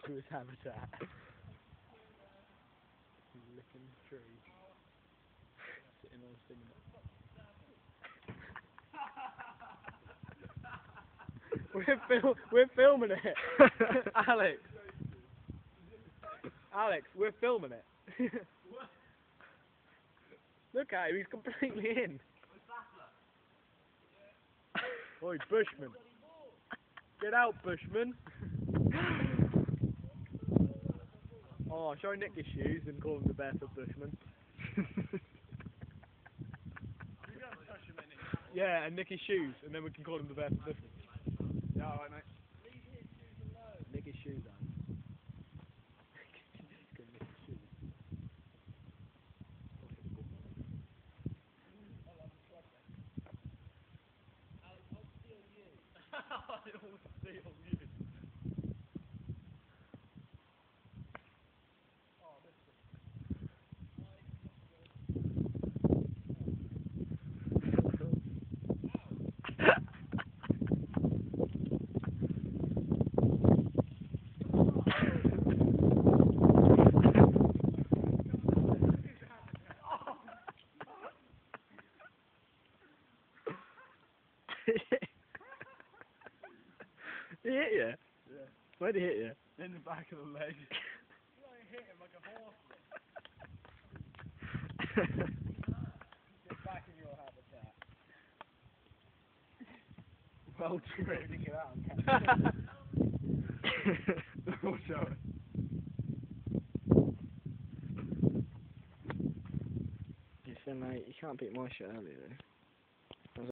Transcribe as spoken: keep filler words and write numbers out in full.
to his habitat. He's licking the tree. Sitting on a cinnamon. We're, fil we're filming it! Alex! Alex, we're filming it! Look at him, he's completely in! Oi, bushman! Get out, bushman! Oh, shall I nick his shoes and call him the barefoot bushman? Yeah, and nick his shoes, and then we can call him the barefoot bushman. Yeah, alright, mate. Nick his shoes out. He hit you? Yeah. Where'd he hit you? In the back of the leg. You hit him like a horse. Get back in your habitat. Well, true. Get out and catch it. Watch out. You said, mate, you can't beat my shit earlier though.